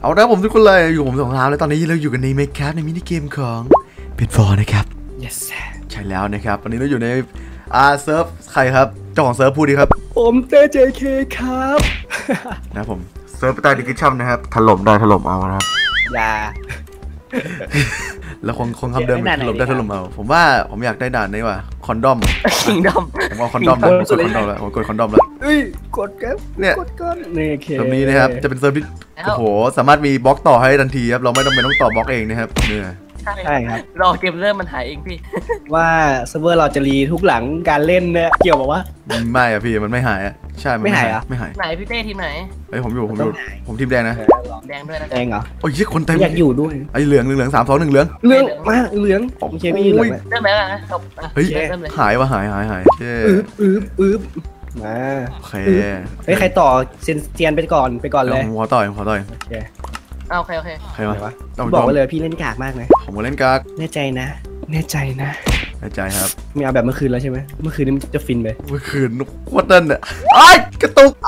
เอาละผมทุกคนเลยอยู่ผมสองรามแล้วตอนนี้เราอยู่กันในเมคแคปในมินิเกมของเป็นฟอร์นะครับ yes ใช่แล้วนะครับวันนี้เราอยู่ในเซิร์ฟใครครับเจ้าของเซิร์ฟพูดดีครับผมเต้JK ครับนะผมเซิร์ฟใต้ดิสคริปชั่นนะครับถล่มได้ถล่มเอานะครับอย่าแล้วคงคำเดิมถล่มได้ถล่มเอาผมว่าผมอยากได้ด่านนี้ว่ะคอนดอมคิงดอมผมเอาคอนดอมแล้วผมกดคอนดอมแล้วผมกดคอนดอมแล้วเอ้ยกดครับเนี่ยกดก่อนนี่โอเคเซิร์ฟนี้นะครับจะเป็นเซิร์ฟที่โอ้โหสามารถมีบล็อกต่อให้ทันทีครับเราไม่ต้องต่อบล็อกเองนะครับเนี่ยใช่ครับรอเกมเริ่มมันหายเองพี่ว่าเซิร์ฟเวอร์เราจะรีทุกหลังการเล่นเนี่ยเกี่ยวกับว่าไม่อะพี่มันไม่หายอะใช่ไม่หายไหนพี่เต้ทีมไหนเฮ้ยผมทีมแดงนะแดงด้วยนะแดงเหรอโอ้ยคนเต็มอยากอยู่ด้วยไอ้เหลือง3 2 1เหลืองเรื่องมาเหลืองโอเคไม่เหลืองเริ่มแล้วนะจบเฮ้ยเริ่มเลยหายว่ะหายเช่อึ๊บมาโอเคเฮ้ยใครต่อเซียนไปก่อนเลยผมขอต่อยโอเคโอเคใครวะบอกไว้เลยพี่เล่นกากมากนะผมก็เล่นกากแน่ใจนะแน่ใจนะในใจครับไม่เอาแบบเมื่อคืนแล้วใช่ไหมเมื่อคืนนี้มันจะฟินไปเมื่อคืนโคตรเต้นอะไอ้กระตุก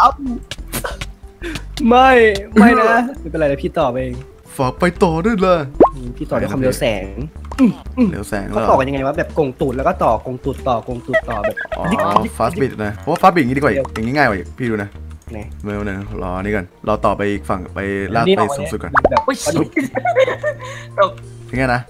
ไม่นะไม่เป็นไรเดี๋ยวพี่ต่อไปเองฝากไปต่อด้วยเลยพี่ต่อด้วยความเร็วแสงเร็วแสงเขาแล้วต่อกันยังไงวะแบบกงตูดแล้วก็ต่อกงตูดต่แบบอ๋อฟาสต์บิดนะเพราะว่าฟาสต์บิดอย่างนี้ดีกว่าอย่างนี้ง่ายกว่าพี่ดูนะไหนเมื่อวันรอนี่กันเราต่อไปอีกฝั่งไปลากไปสูงสุดก่อนแบบอุ้ยตกยังไงนะ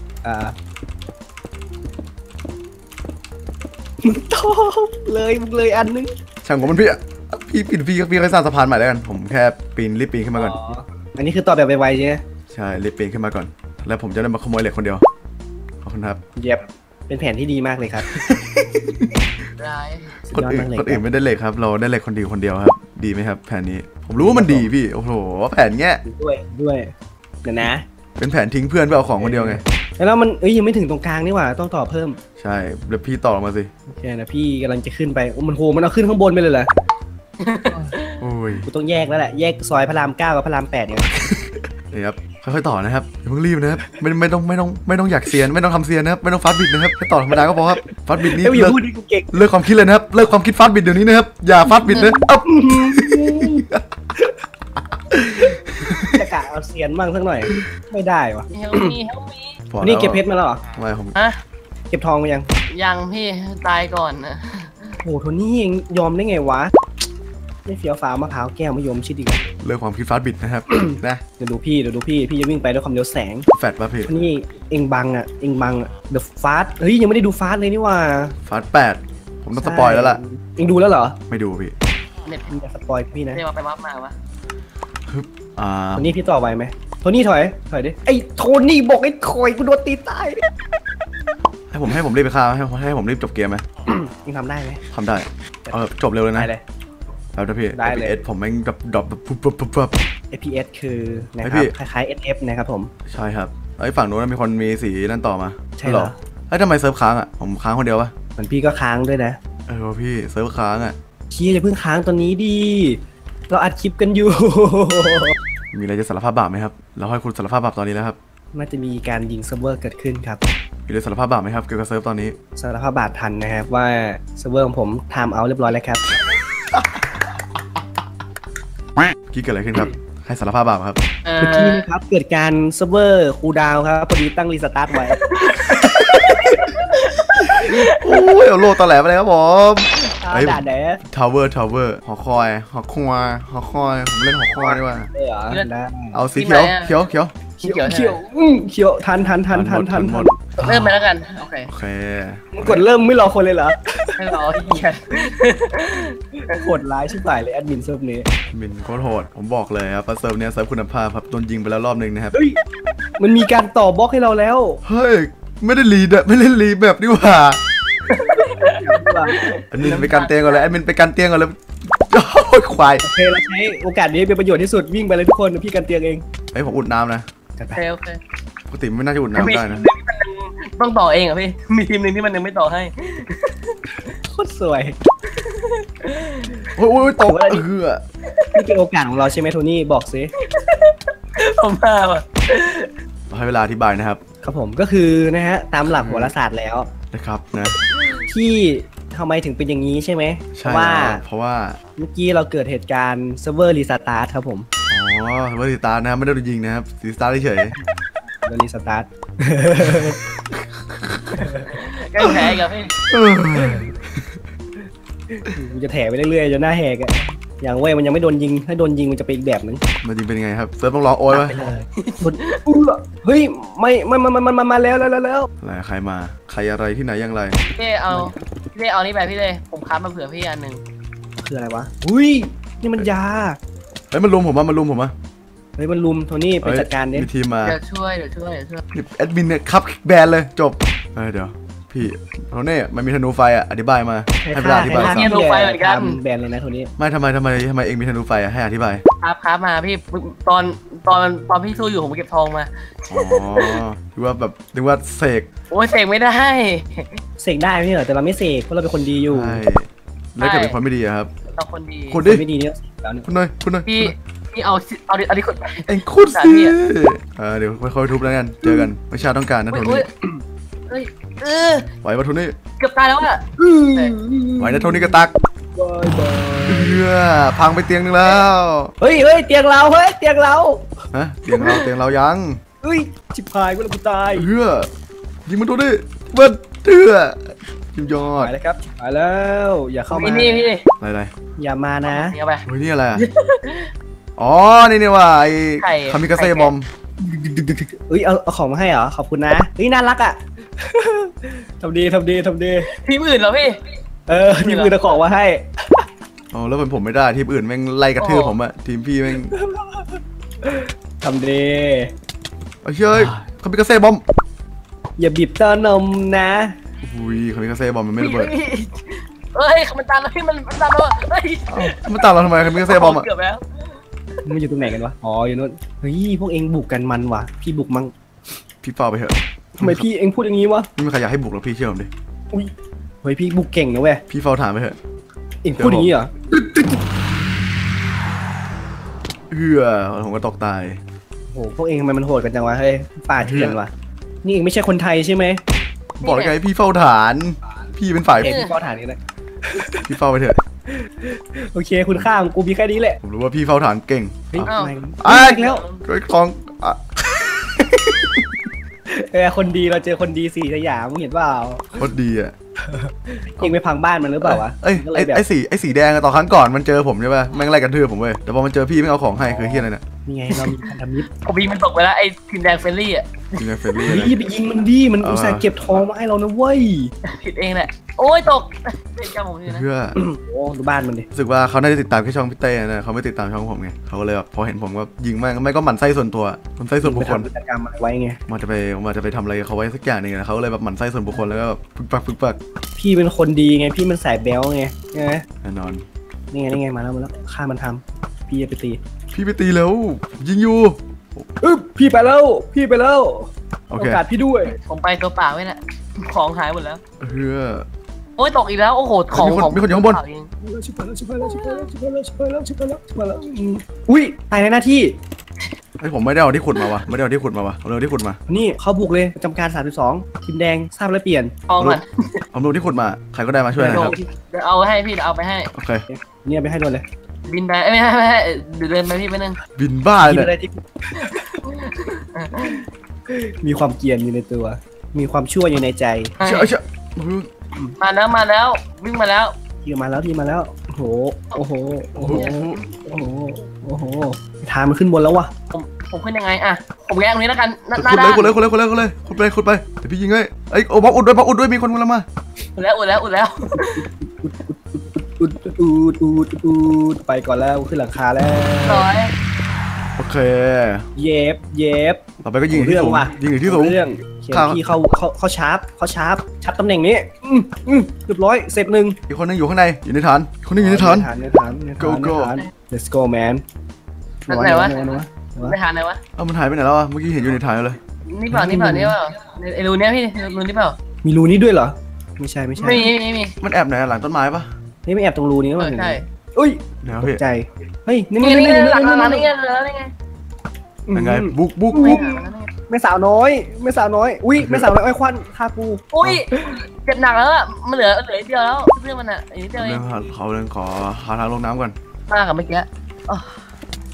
มึงต่อเลยอันนึงช่างของมันพี่พี่เคยสร้างสะพานใหม่แล้วกันผมแค่รีบปีนขึ้นมาก่อนอันนี้คือต่อแบบไวๆใช่ไหมใช่รีบปีนขึ้นมาก่อนแล้วผมจะได้มาขโมยเหล็กคนเดียวขอบคุณครับเย็บเป็นแผนที่ดีมากเลยครับร้ายคนอื่นไม่ได้เหล็กครับเราได้เหล็กคนเดียวครับดีไหมครับแผนนี้ผมรู้ว่ามันดีพี่โอ้โหแผนเงี้ยด้วยเดี๋ยวนะเป็นแผนทิ้งเพื่อนเพื่อเอาของคนเดียวไงแล้วมันยังไม่ถึงตรงกลางนี่หว่าต้องต่อเพิ่มใช่แล้วพี่ต่อมาสิโอเคนะพี่กำลังจะขึ้นไปมันเอาขึ้นข้างบนไปเลยเหรอโอ้ยกูต้องแยกแล้วแหละแยกซอยพระราม9กับพระราม8เนี่ยนี่ครับค่อยๆต่อนะครับอย่าเพิ่งรีบนะครับไม่ต้องอยากเซียนไม่ต้องทำเซียนนะครับไม่ต้องฟาสต์บิดนะครับแค่ต่อธรรมดาก็พอครับฟาสต์บิดนี่อย่าพูดดิกูเก่งเลิกความคิดเลยนะครับเลิกความคิดฟาสต์บิดเดี๋ยวนี้นะครับอย่าฟาสต์บิดนะอ๊บจะกะเอาเซียนบ้างสักหน่อยไม่ได้วะเฮลมีนี่เก็บเพชรมาแล้วเหรอไม่ผมฮะเก็บทองมายังยังพี่ตายก่อนนะโอ้โหโทนี่เองยอมได้ไงวะไม่เฟี้ยวฟ้าวมะพร้าวแก้วมะยมชิดอีกเลิกความคิดฟาสต์บิดนะครับ นะเดี๋ยวดูพี่จะวิ่งไปด้วยความเร็วแสงแฟดป่ะพี่นี่เองบังเดอะฟาสเฮ้ยยังไม่ได้ดูฟาสเลยนี่ว่าฟาสต์8ผมต้องสปอยแล้วล่ะเองดูแล้วเหรอไม่ดูพี่เน็ตเองอย่าสปอยพี่นะเรียกว่าไปวับมาวะโทนี่พี่ต่อไหวไหมโทนี่ถอยดิไอ้โทนี่บอกไอ้คอยกูโดนตีตายให้ผมรีบไปฆ่าให้ผมรีบจบเกมไหมเองทำได้ไหมทำได้จบเร็วเลยนะได้เลยแล้วนะพี่ได้เลย FPS ผมแม่งดรอปแบบปุ๊บ FPS คือนะคไอ้รัพี่บคล้ายๆ SF นะครับผมใช่ครับไอ้ฝั่งนู้นมีคนมีสีนั่นต่อมาใช่เหรอเฮ้ยทำไมเซิร์ฟค้างอ่ะผมค้างคนเดียววะเหมือนพี่ก็ค้างด้วยนะพี่เซิร์ฟค้างอ่ะชี้อย่าเพิ่งค้างตอนนี้ดีเราอัดคลิปกันอยู่มีอะไรจะสารภาพบาปไหมครับเราให้คุณสารภาพบาปตอนนี้แล้วครับน่าจะมีการยิงเซิร์ฟเวอร์เกิดขึ้นครับมีอะไรสารภาพบาปไหมครับเกี่ยวกับเซิร์ฟตอนนี้สารภาพบาปทันนะครับว่าเซิร์ฟเวอร์ของผมไทม์เอาท์เรียบร้อยแล้วครับกี้เกิดอะไรขึ้นครับให้สารภาพบาปครับเอเมื่อกี้นะครับเกิดการเซิร์ฟเวอร์คูลดาวน์ครับพอดีตั้งรีสตาร์ทไว้โอ้ยเอาโลตอแหลไปเลยครับผมด่าแดดทาวเวอร์หอคอยผมเล่นหอคอยดีกว่าได้เหรอได้เอาสีเขียวเขียวทันหมดเริ่มไปแล้วกันโอเคโอเคกดเริ่มไม่รอคนเลยเหรอให้รอที่เกียจโหดร้ายชิบหายเลยแอดมินเซิร์ฟนี้มินโคตรโหดผมบอกเลยครับเซิร์ฟเนี้ยเซิร์ฟคุณภาพครับโดนยิงไปแล้วรอบนึงนะครับเฮ้ยมันมีการต่อบล็อกให้เราแล้วเฮ้ยไม่ได้รีดอะไม่เล่นรีแบบนี่หว่าอันนี้ไปกันเตียงก่อนเลยไอ้มินไปกันเตียงก่อนเลยโอ้ยควายโอเคเราใช้โอกาสนี้เป็นประโยชน์ที่สุดวิ่งไปเลยทุกคนเดี๋ยวพี่กันเตียงเองไอ้ผมอุดน้ำนะกันไปโอเคปกติไม่น่าจะอุดน้ำได้นะต้องต่อเองอ่ะพี่มีทีมหนึ่งที่มันยังไม่ต่อให้โคตรสวยโอ้ยตกนี่เป็นโอกาสของเราใช่ไหมโทนี่บอกซิผมมาว่ะให้เวลาอธิบายนะครับครับผมก็คือนะฮะตามหลักโหราศาสตร์แล้วนะครับนะที่ทำไมถึงเป็นอย่างนี้ใช่ไหมใช่ว่าเพราะว่าเมื่อกี้เราเกิดเหตุการณ์เซิร์ฟเวอร์รีสตาร์ทครับผมอ๋อว่ารีสตาร์ทนะครับไม่ได้โดนยิงนะครับรีสตาร์ทเฉยโดนรีสตาร์ทใกล้แพ้กับพี่กูจะแถไปเรื่อยๆจนหน้าแหกอะอย่างเว้ยมันยังไม่โดนยิงถ้าโดนยิงมันจะเป็นอีกแบบนึงมันยิงเป็นยังไงครับเซิร์ฟต้องร้องโอ้ยไว้เฮ้ยไม่มาแล้วแล้วอะไรใครมาใครอะไรที่ไหนอย่างไรพี่เต้เอานี่ไปพี่เลยผมค้ามาเผื่อพี่อันหนึ่งคืออะไรวะอุ้ยนี่มันยาเฮ้ยมันลุมผมมาเฮ้ยมันลุมโทนี่ไปเฮ้ยจัดการดิมีทีมมาเดี๋ยวช่วยนี่แอดมินเนี่ยครับแบนเลยจบเดี๋ยวพี่โทนี่มันมีธนูไฟอ่ะอธิบายมาให้เวลาอธิบายให้สัฆ่ธนูไฟเหมือนกันแบนเลยนะโทนี่ไม่ทำไมเองมีธนูไฟอ่ะให้อธิบายครับมาพี่ตอนพี่สู้อยู่ผมเก็บทองมาอ๋อคือว่าแบบนึกว่าเสกโอ้ยเสกไม่ได้เสกได้ไม่ใช่เหรอแต่เราไม่เสกเพราะเราเป็นคนดีอยู่ใช่แล้วเกิดเป็นคนไม่ดีอะครับเราคนดีคุณคดินไม่ดีเนี่ยแล้วเนี่ยคุณหน่อยพี่เอาดิคนเอ็งคุดสิเดี๋ยวค่อยๆทุบแล้วกันเจอกันไม่ชาต้องการนะโทอุ้นี่ยเฮ้ยไหวปะโทนี่เกือบตายแล้วอ่ะไหวนะโทนี่กระตักบายบายพังไปเตียงนึงแล้วเฮ้ยเตียงเราเตียงเราฮะเตียงเรายังเฮ้ยชิบหายกูแล้วกูตายยิงมันโทนี่เบิ้ลยิงยอดหายแล้วครับหายแล้วอย่าเข้ามานี่พี่อะไรอย่ามานะเอาไปเฮ้ยนี่อะไรอ่ะอ๋อนี่ว่าไอ้ไข่คามิกาเซ่บอมเฮ้ยเอาของมาให้เหรอขอบคุณนะเฮ้ยน่ารักอ่ะ ทำดีทีมอื่นเหรอพี่ทีมอื่นเอาของมาให้อ๋อแล้วเป็นผมไม่ได้ทีมอื่นแม่งไล่กระทืบผมอะทีมพี่แม่งทำดีเชื่อคามิกาเซ่บอมอย่าบีบเต้านมนะอุ้ยคามิกาเซ่บอมมันไม่ระเบิดเฮ้ยมันตามแล้วพี่มันตามแล้วเฮ้ยมันตามเราทำไมคามิกาเซ่บอมอะเกือบแล้วมันอยู่ตรงไหนกันวะอ๋ออยู่นู้นเฮ้ยพวกเองบุกกันมันว่ะพี่บุกมั้งพี่เฝ้าไปเถอะทำไมพี่เองพูดอย่างนี้วะไม่มีใครอยากให้บุกหรอกพี่เชื่อผมดิอุ้ยเฮ้ยพี่บุกเก่งนะเว้ยพี่เฝ้าฐานไปเถอะเองพูดอย่างนี้เหรอผมก็ตกตายโหพวกเองทำไมมันโหดกันจังวะเฮ้ยป่าเถื่อนวะนี่เองไม่ใช่คนไทยใช่ไหมบอกแล้วไงพี่เฝ้าฐาน พี่เป็นฝ่ายเองก็ฐานนี้แหละพี่เฝ้าไปเถอะโอเคคุณข้ามกูมีแค่นี้แหละผมรู้ว่าพี่เฝ้าฐานเก่งเฮ้ยอ้าวไม่ไอ้อีกแล้วด้วยของอ่ะคนดีเราเจอคนดีสี่สยามมึงเห็นเปล่าโคตรดีอ่ะเองไปพังบ้านมันหรือเปล่าวะเอ้ยก็เลยแบบไอ้สีแดงอะตอนครั้งก่อนมันเจอผมใช่ป่ะแม่งไล่กันทืบผมเว้ยแต่พอมันเจอพี่ไม่เอาของให้คือเฮียอะไรเนี่ยนี่ไงเรามีพันธมิตรผมยิงมันตกไปแล้วไอ้ทีมแดงเฟรนลี่อ่ะจริงๆเฟรนลี่เฮ้เลยยไปยิงมันดีมันอุตส่าห์เก็บทองมาให้เรานะเว้ยผิดเองแหละโอ้ยตกเป็นจำผมอยู่นะเพื่อโอ้ดูบ้านมันดิรู้สึกว่าเขาน่าจะติดตามแค่ช่องพี่เต้นะเขาไม่ติดตามช่องผมไงเขาก็เลยแบบพอเห็นผมก็ยิงแม่งไม่ก็หมั่นไส้ส่วนตัวหมั่นไส้ส่วนบุคคลไปทำกิจกรรมอะไรไว้ไงมันจะไปทำอะไรกับเขาไว้สักอย่างหนึงนะเขาก็เลยแบบหมั่นไส้ส่วนบุคคลแล้วก็พึกปักพี่เป็นคนดีไงพี่มันสายแบ๊วไงใช่ไหมแน่นอนนี่ไงมาแล้วฆ่ามันทำพี่จะไปตีพี่ไปตีแล้วยิงอยู่พี่ไปแล้วโอเคโอกาสพี่ด้วยผมไปตัวเปล่าไว้แหละของหายหมดแล้วเพื่อโอ้ยตกอีกแล้วโอ้โหของมีคนอยู่ข้างบนชิบหายแล้วอุ้ยตายในหน้าที่ไอ้ผมไม่ได้เอาที่ขุดมาวะไม่ได้เอาที่ขุดมาวะเอาเรื่องที่ขุดมานี่เขาบุกเลยประจำการ32ทีมแดงทราบแล้วเปลี่ยนทองก่อนเอาเรื่องที่ขุดมาใครก็ได้มาช่วยหนะครับเดี๋ยวเอาให้พี่เดี๋ยวเอาไปให้โอเคเนี่ยไปให้ด้วยเลยบินไปไม่ให้เดี๋ยวเดินไปพี่ไปนึงบินบ้ากินเลยอะไรที่มีความเกรียนอยู่ในตัว มีความชั่วอยู่ในใจเชื่อมาแล้ววิ่งมาแล้วที่มาแล้วโอ้โหทางมันขึ้นบนแล้ววะผมขึ้นยังไงอะผมแยกตรงนี้แล้วกันหน้าขุดด้านเลยขุดไปเดี๋ยวพี่ยิงให้ไอ้โอ้บล็อกอุดด้วยมีคนกำลังมาอุดแล้วอุดไปก่อนแล้วขึ้นหลังคาแล้วร้อยโอเคเย็บต่อไปก็ยิงที่สูงยิงที่สูงเรื่องที่เขาชาร์ปตำแหน่งนี้เรียบร้อยเสร็จหนึ่งอีกคนนึงอยู่ข้างในอยู่ในฐานคนนึงอยู่ในฐาน Go let's go man ไหนวะไม่ทานไหนวะมันหายไปไหนแล้วอ่ะเมื่อกี้เห็นอยู่ในฐานเลยนี่เปล่าไอ้รูเนี้ยพี่รูนี้เปล่ามีรูนี้ด้วยเหรอไม่ใช่ไม่มีมันแอบไหนหลังต้นไม้ปะนี่ไม่แอบตรงรูนี้ก็เหมือนใช่อุ้ยเดี๋ยวตพี่กใจเฮ้ยนี่นี่หลังนี่ไงยังไงบุกแม่สาวน้อยอุ้ยแม่สาวน้อยอ้อยควันคาปูอุ้ยเจ็บหนักแล้วอะมันเหลือเดียวแล้วเรื่องมันอะอีกนิดเดียวเอเรื่อง งเขาเรื่องขอหาทางลงน้ำก่อนมากกับเมื่อกี้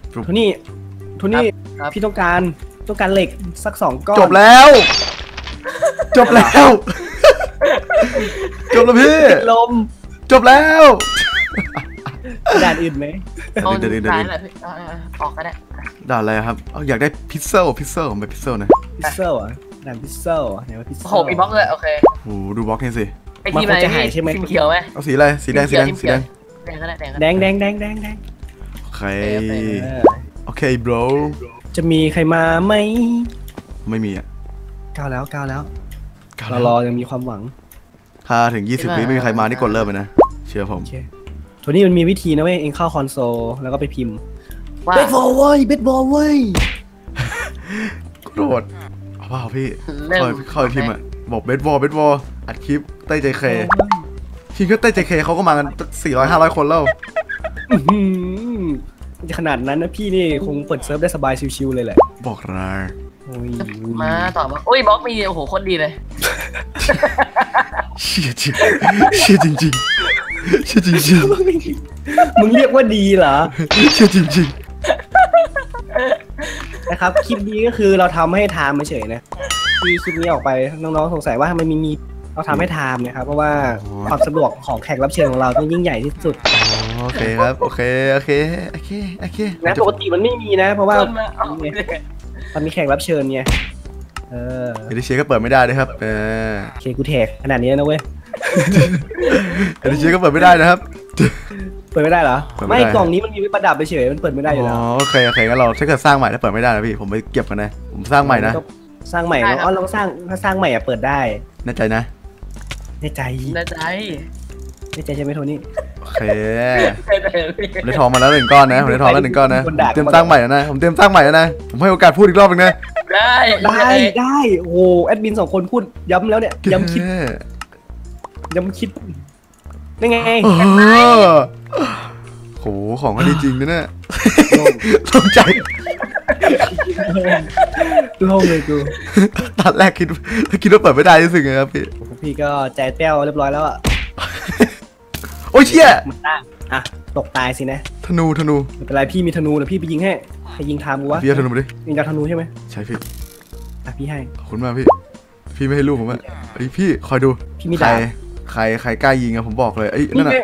โทนี่พี่ต้องการเหล็กสัก2 ก้อนจบแล้ว จบแล้ว จบแล้วพี่ลมจบแล้วด่านอื่นไหมเอาเดี๋ยวซ้ายแหละพี่ออกก็ได้ด่านอะไรครับอยากได้พิซเซลผมไปพิซเซลนะพิซเซลอ่ะด่านพิซเซลไหนว่าพิซเซลโหมีบล็อกเลยโอเคโอ้ดูบล็อกนี่สิไอทีมอะไรมันคงจะหายใช่ไหมทีมเขียวไหมเอาสีอะไรสีแดงแดงก็ได้แดงก็แดได้งโอเคเออโอเค bro จะมีใครมาไหมไม่มีอ่ะก้าวแล้วก้าวเราแล้วรอยังมีความหวังถ้าถึง20วิไม่มีใครมานี่กดเริ่มเลยนะเชื่อผมโอเคโทนี่มันมีวิธีนะเว้ยเองเข้าคอนโซลแล้วก็ไปพิมพ์ว่าเบสบอลเว้ยกระโดดเอาเปล่าพี่เริ่มเข้าไปพิมพ์อ่ะบอกเบสบอลอัดคลิปเต้ยใจเคทีมก็เต้ยใจเคเขาก็มากัน400-500 คนแล้วอื้อหือขนาดนั้นนะพี่นี่คงเปิดเซิร์ฟได้สบายชิวๆเลยแหละบอกนะโอ้ยมาต่อมาอุ้ยบล็อกมีโอ้โหโคตรดีเลยเชี่ยจริงเชี่ยจริงเชี่ยจริงมึงเรียกว่าดีเหรอเชี่ยจริงนะครับคลิปนี้ก็คือเราทำให้ไทม์เฉยๆนะที่คลิปนี้ออกไปน้องๆสงสัยว่าทำไมมีเราทำให้ไทม์นะครับเพราะว่าความสะดวกของแขกรับเชิญของเราต้องยิ่งใหญ่ที่สุดโอเคครับโอเคนะปกติมันไม่มีนะ เพราะว่าเดินมาเอาเลยมันมีแขกรับเชิญไงเออเอดิเชียก็เปิดไม่ได้ด้วยครับโอเคกูแท็กขนาดนี้นะเว้ยเอดิเชียก็เปิดไม่ได้นะครับเปิดไม่ได้เหรอเปิดไม่ไม่ได้กล่องนี้มันมีไว้ประดับเฉยๆมันเปิดไม่ได้อยู่แล้วโอเคงั้นเราถ้าเกิดสร้างใหม่ถ้าเปิดไม่ได้นะพี่ผมไปเก็บกันนะผมสร้างใหม่นะสร้างใหม่เนาะอ๋อเราสร้างถ้าสร้างใหม่อะเปิดได้แน่ใจนะในใจน่าใจในใจใช่ไหมโทนี่โอเคผมได้ทองมาแล้ว1 ก้อนนะผมได้ทองแล้ว1 ก้อนนะผมเตรียมสร้างใหม่แล้วนะผมเตรียมสร้างใหม่แล้วนะผมให้โอกาสพูดอีกรอบนึงนะได้โอ้แอดมิน2 คนพูดย้ำแล้วเนี่ยย้ำคิดนี่ไงโหของก็ดีจริงนะเนี่ยตกใจโล่งเลยกูตอนแรกคิดว่าเปิดไม่ได้รู้สึกไงครับพี่พี่ก็ใจแป้วเรียบร้อยแล้วอ่ะโอ้ยเชี่ยมันตั้งอ่ะตกตายสินะธนูไม่เป็นไรพี่มีธนูเดี๋ยวพี่ไปยิงให้ใครยิงทามกูวะพี่เอาธนูมาดิยิงจากธนูใช่ไหมใช่พี่อ่ะพี่ให้ขอบคุณมากพี่ไม่ให้ลูกผมอะไอยพี่คอยดูพี่มีใครดาบใครกล้ายิงอะผมบอกเลยไอ้ยนั่นน่ะ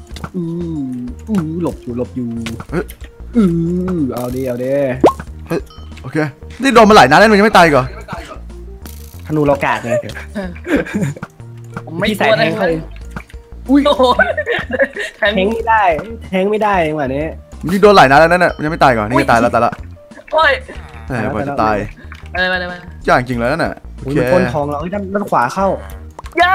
หลบอยู่เอ้ยเอาดิโอเคนี่โดนมาหลายนัดแล้วมันยังไม่ตายอีกเหรอธนูเรากาดไงผมไม่พี่กใส่ลัวแทนะงคเขารับเองอุ้ยโอ้โหแทงแทงไม่ได้จังหวะนี้นี่โดนหลายนัดแล้วนั่นน่ะมันยังไม่ตายก่อนนี่ก็ตายแล้วโอ้ยแหมกว่าจะตายอะไรมาอย่างจริงแล้วนั่นน่ะโออุ้ยเคมันพ่นทองเราด้านขวาเข้าย่า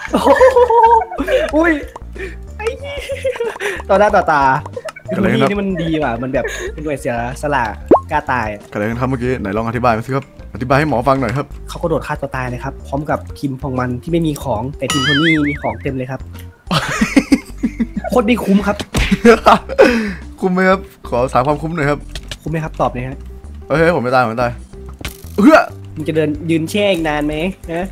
อุ้ยไอ้เหี้ยต่อหน้าต่อตาคือนี่มันดีว่ะมันแบบเป็นหน่วยเสียสละกล้าตายเกิดอะไรกันครับเมื่อกี้ไหนลองอธิบายมาสิครับอธิบายให้หมอฟังหน่อยครับเขาก็โดดฆ่าตัวตายเลยครับพร้อมกับทีมของมันที่ไม่มีของแต่ทีมโทนี่มีของเต็มเลยครับ โคตรดีคุ้มครับคุ้มไหมครับขอถามความคุ้มหน่อยครับคุ้มไหมครับตอบเลยฮะเฮ้ยผมไม่ตายเฮ้ยมึงจะเดินยืนแช่อีกนานไหมฮะ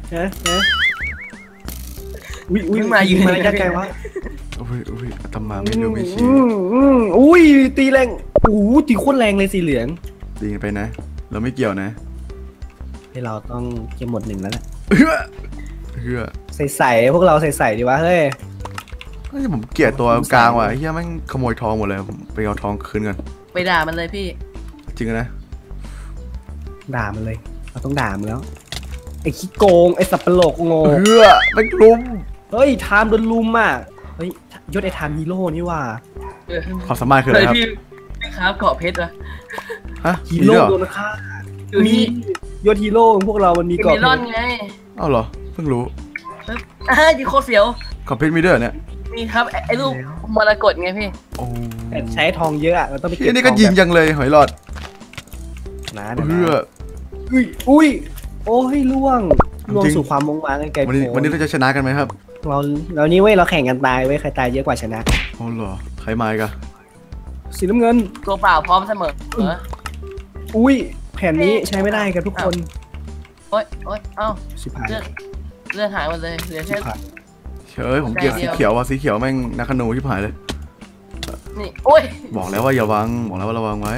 อุ้ยมาได้ไกลวะอุ้ยทำมาไม่รู้ไม่ชี้อุ้ยตีแรงตีโคตรแรงเลยสีเหลืองตีกันไปนะ เราไม่เกี่ยวนะให้เราต้องเก็บหมด1แล้วแหละเฮ้ยใส่พวกเราใส่ดีวะเฮ้ยผมเกลียดตัวกลางว่ะเฮียแม่งขโมยทองหมดเลยผมไปเอาทองคืนกันไปด่ามันเลยพี่จริงนะด่ามันเลยเราต้องด่ามันแล้วไอ้ขี้โกงไอ้สับปะโลกโง่แม่งลุมเฮ้ยไทม์โดนลุมอ่ะเฮ้ยยศไอ้ไทม์ฮีโร่นี่ว่าความสามารถคืออะไรครับพี่ครับเกาะเพชรวะฮะฮีโร่โดนฆ่าคือมียศฮีโร่พวกเรามันมีมีเกาะเมลอนไงเอ้าเหรอเพิ่งรู้ยีโคตรเสียวขอบเพชรมีด้วยเหรอเนี่ยนี่ครับไอ้รูปมรกตไงพี่โอ้แต่ใช้ทองเยอะอะเราต้องไปเฮียนี่ก็ยิงจังเลยหอยหลอดนะอุ้ยโอ้ยล่วงจริงสู่ความมงมาไงไกลวันนี้เราจะชนะกันไหมครับเรานี่เว้ยเราแข่งกันตายเว้ยใครตายเยอะกว่าชนะโอ้เหรอใครมาอีกันสีน้ำเงินตัวเปล่าพร้อมเสมออุ้ยแผ่นนี้ใช้ไม่ได้กันทุกคนโอ๊ยเอ้าสิบหายเลือดหายหมดเลยเหลือแค่เฮ้ยผมเกลียดสีเขียวว่ะสีเขียวแม่งนักขนูที่ผายเลยนี่โอ้ยบอกแล้วว่าอย่าวางบอกแล้วว่าระวังไว้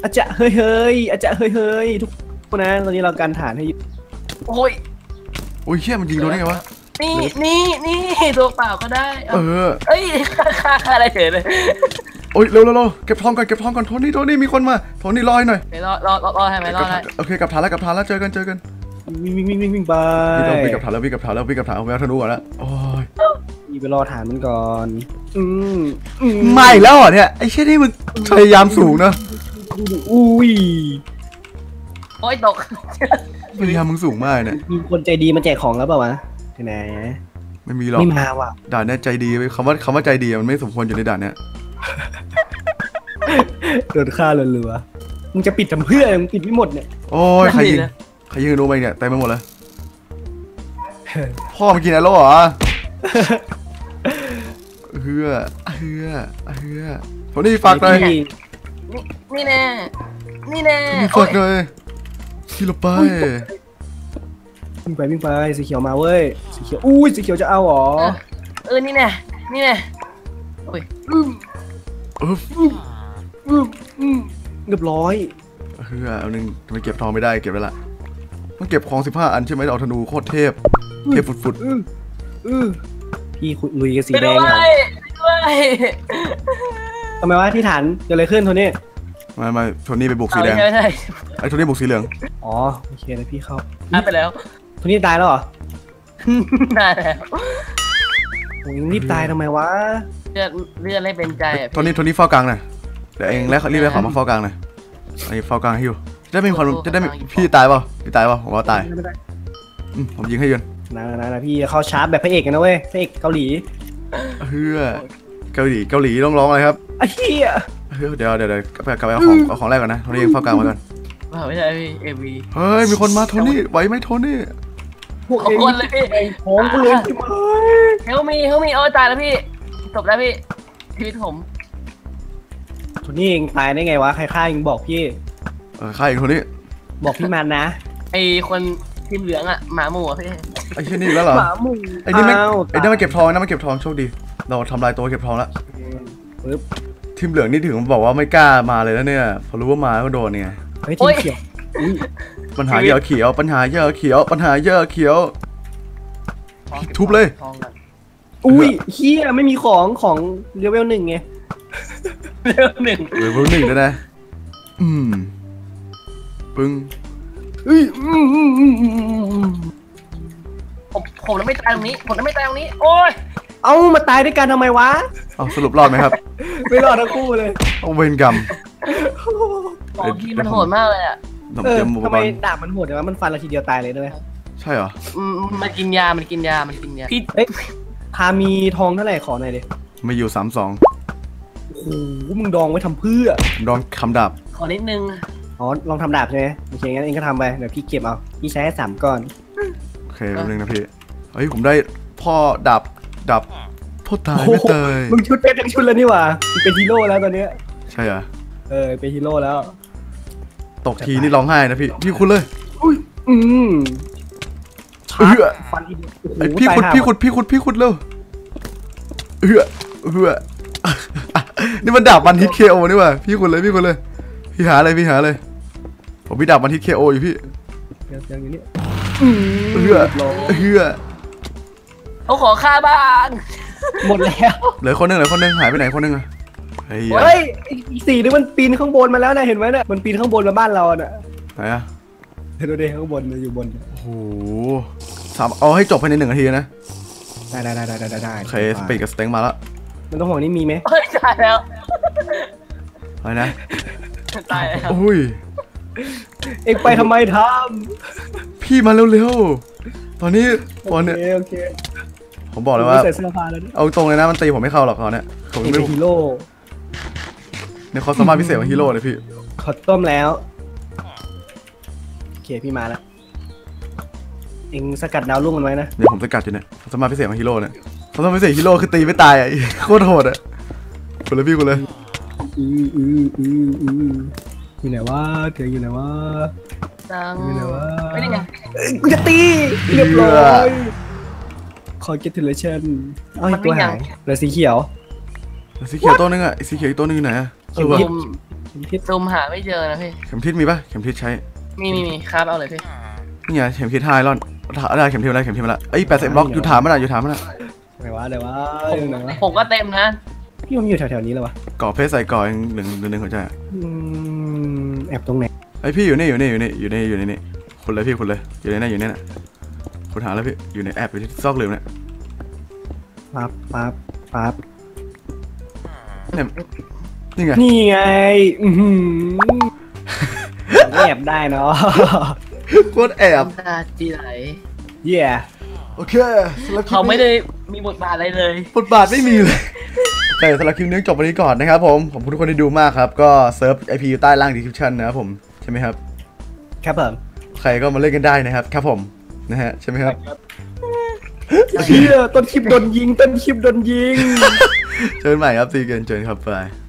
อาจจะเฮ้ยอาจจะเฮ้ยทุกคนนะตอนนี้เรากันฐานให้โอ้ยโอ้ยเชี่ยมันยิงโดนได้ไงวะนี่ตัวเปล่าก็ได้เออเอ้ยค่าอะไรเฉยเลยโอ้ยเร็วเก็บทองก่อนโทนี่มีคนมาโทนี่รอหน่อยไปรอให้ไหมรอให้โอเคกลับฐานแล้วเจอกันวิ่งไปวิ่งกลับฐานแล้วเอาไปเอาธนูก่อนแล้วโอ้ยพี่ไปรอฐานมันก่อนไม่แล้วเหรอเนี่ยไอ้เชี่ยนี่มึงพยายามสูงนะอุ้ยโอ้ยตกพยายามมึงสูงมากเนี่ยมีคนใจดีมาแจกของแล้วเปล่าวะไหนไม่มีหรอกไม่มาว่ะด่านเนี้ยใจดีคำว่าใจดีมันไม่สมควรอยู่ในด่านเนี้ยโดนฆ่าเรือมึงจะปิดทำเพื่อมึงปิดไม่หมดเนี่ยโอ้ยใครยิงธนูไปเนี่ยเต็มไปหมดเลยพ่อมันกินอะไรแล้วเหรอเฮือโทนี่ฝากเลยนี่แน่มีฝากเลยที่เราไปวิ่งไปสีเขียวมาเว้ยสีเขียวอุ้ยสีเขียวจะเอาหรอนี่แน่โอ้ยเรียบร้อยเฮือเอาหนึ่งทำไมเก็บทองไม่ได้เก็บไว้ละต้องเก็บของ15 อันใช่ไหมเอาธนูโคตรเทพฝุดพี่ลุยกับสีไปแดด้งวยทำไมวะที่ฐานเกิดอะไรขึ้นโทนี่มาโทนี่ไปบุกสีแดงใช่ไอ้โทนี่บุกสีเหลืองอ๋อโอเคนะพี่เข้าไปแล้วโทนี่ตายแล้วเหรอได้แล้วโอ้ยรีบตายทำไมวะเลือดไม่เป็นใจอ่ะโทนี่เฝ้ากลางหน่อยเดี๋ยวเองรีบของมาเฝ้ากลางหน่อยไอ้เฝ้ากลางให้อยู่จะได้มีความจะได้พี่ตายเปล่าผมว่าตายผมยิงให้ยืนนะพี่เข้าชาร์จแบบพระเอกกันนะเว้ยพระเอกเกาหลีเฮือเกาหลีต้องร้องอะไรครับไอ้เหี้ยเดี๋ยวกลับไปเอาของแรกก่อนนะโทนี่เฝ้ากลางมาก่อนไม่ใช่พี่เอวีเฮ้ยมีคนมาโทนี่ไหวไหมโทนี่พวกขอบเองคุณเลยพี่ของกูเลยที่มาเฮลมีโอ้ตายแล้วพี่จบแล้วพี่ชีวิตผมโทนี่เองตายได้ไงวะใครฆ่าเองบอกพี่ฆ่าอีกโทนี่บอกพี่มันนะไอคนทีมเหลืองอ่ะหมาหมูอ่ะพี่ไอ้เช่นนี้แล้วเหรอหมาหมูไอ้นี่มันเก็บทองนะมันเก็บทองโชคดีเราทำลายตัวเก็บทองแล้วปึ๊บทีมเหลืองนี่ถึงบอกว่าไม่กล้ามาเลยแล้วเนี่ยพอรู้ว่ามาก็โดนเนี่ยเฮ้ยทีมเขียวปัญหาเยอะเขียวทุบเลยอุ้ยเฮียไม่มีของเลเวล1ไงเรื่องหนึ่งเบอร์1เลยนะปึ้งผมไม่ตายตรงนี้โอ้ยเอ้ามาตายด้วยกันทำไมวะเอาสรุปรอดไหมครับไม่รอดทั้งคู่เลยเอาเวรกรรมพี่มันโหดมากเลยอ่ะเตรียมอุปทำกไมรณ์ดาบมันโหดแต่ว่ามันฟันเราทีเดียวตายเลยด้วยใช่เหรอมันกินยาพี่เอ้ยพามีทองเท่าไหร่ขอหน่อยดิไม่อยู่32 โอ้โหมึงดองไว้ทำเพื่อผมลองคำดาบขอนิดนึงอ๋อลองทำดาบใช่ไหมโอเคงั้นเองก็ทำไปเดี๋ยวพี่เก็บเอาพี่ใช้แค่3ก้อนโอเคแป๊บนึงนะพี่เฮ้ยผมได้พ่อดาบพ่อตายไม่เตยมึงชุดเพชรทั้งชุดแล้วนี่หว่ามึงเป็นฮีโร่แล้วตอนเนี้ยใช่เหรอเป็นฮีโร่แล้วตกทีนี่ร้องไห้นะพี่คุณเลยอืม ฟันทีเดียวโอ้โหไอพี่ตายขุดเร็วนี่มันดาบมันฮิตเคโอนี่ว่ะพี่ขุดเลยพี่หาเลยผมพี่ดาบมันฮิตเคโออยู่พี่อย่างนี้เขาขอค่าบ้างหมดแล้วเหลือคนหนึงหายไปไหนคนหนึงอะเฮ้ยเฮ้ยอีก4นี่มันปีนข้างบนมาแล้วนะเห็นไหมเนี่ยมันปีนข้างบนมาบ้านเราน่ะไหนอะเห็นดูดิข้างบนอยู่บนโอ้โหเอาให้จบภายใน1 นาทีนะได้โอเคสปีดกับสเต็งมาแล้วมันต้องห่วงนี่มีไหมเฮ้ยตายแล้วอะไรนะตายแล้วอุ้ยเอ็งไปทำไมทพี่มาเร็วตอนนี้ำตอนเนี้ยโอเคผมบอกเลยว่าใส่เสื้อผ้าแล้วเนี่ยเอาตรงเลยนะมันตีผมไม่เข้าหรอกเขาเนี่ยผมเอ็งไม่เป็นฮีโร่ในความสามารถพิเศษของฮีโร่เลยพี่ขอต้มแล้วโอเคพี่มาแล้วเอ็งสกัดดาวรุ่งมันไว้นะเดี๋ยวผมสกัดอยู่เนี่ยความสามารถพิเศษของฮีโร่เนี่ยความสามารถพิเศษฮีโร่คือตีไม่ตายอ่ะ โคตรโหดอ่ะกูเลยพี่กูเลยอยู่ไหนวะเธออยู่ไหนวะจังอยู่ไหนวะไม่ได้ไงกูจะตีเรียบร้อยขอ get relation เอาอีกตัวหายเหลือสีเขียวสีเขียวตัวนึงอ่ะสีเขียวอีกตัวนึงอยู่ไหนอ่ะผมเข็มทิศซูมหาไม่เจอนะพี่เข็มทิศมีปะเข็มทิศใช้มีครับเอาเลยพี่นี่ไงเข็มทิศไฮรอนอะไรเข็มทิศอะไรเข็มทิศอะไรเอ้ย80 บล็อกอยู่ถามมันอ่ะอยู่ถามมันอ่ะไหนวะไหนวะผมไหนวะผมก็เต็มนะพี่มันอยู่แถวๆนี้แล้ววะก่อเพชรใส่ก่อยังหนึ่งหัวใจแอบตรงไหนไอยพี่อยู่นี่คุณเลยพี่คุณเลยอยู่ในนั้นน่ะคุณหาแล้วพี่อยู่ในแอปอยู่ที่ซอกหลืมเนี่ยปั๊บเนี่ยนี่ไงนี่ไงแอบได้เนาะโคตรแอบตาจีไหลเย่โอเคสำหรับคลิปเขานี้ไม่ได้มีบทบาทอะไรเลยบทบาทไม่มีเลยแต่สำหรับคลิปนี้จบวันนี้ก่อนนะครับผมขอบคุณทุกคนที่ดูมากครับก็เซิร์ฟ IP อยู่ใต้ล่าง description นะครับผมใช่ไหมครับครับผมใครก็มาเล่นกันได้นะครับครับผมนะฮะใช่ไหมครับเชี่ยต้นคลิปโดนยิงเจอกันใหม่ครับซีเกนเจอกันครับบาย